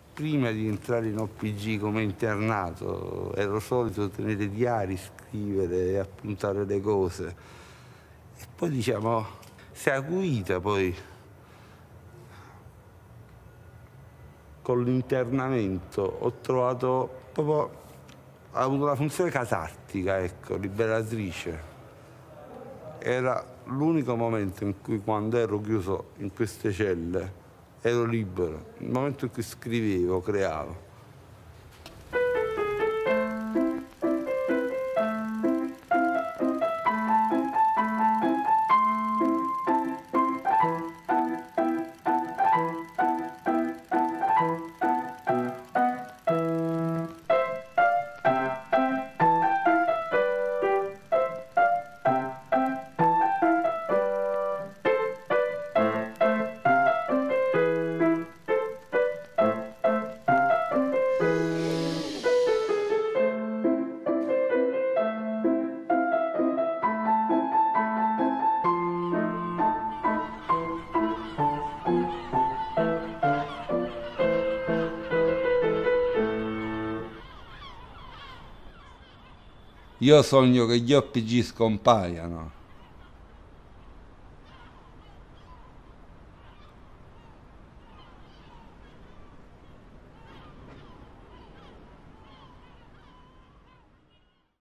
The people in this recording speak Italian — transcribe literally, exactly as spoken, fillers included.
prima di entrare in O P G come internato ero solito tenere diari, scrivere e appuntare le cose. E poi diciamo, si è acuita poi con l'internamento, ho trovato proprio, ha avuto una funzione catartica, ecco, liberatrice. Era l'unico momento in cui, quando ero chiuso in queste celle, ero libero, il momento in cui scrivevo, creavo. Io sogno che gli O P G scompaiano.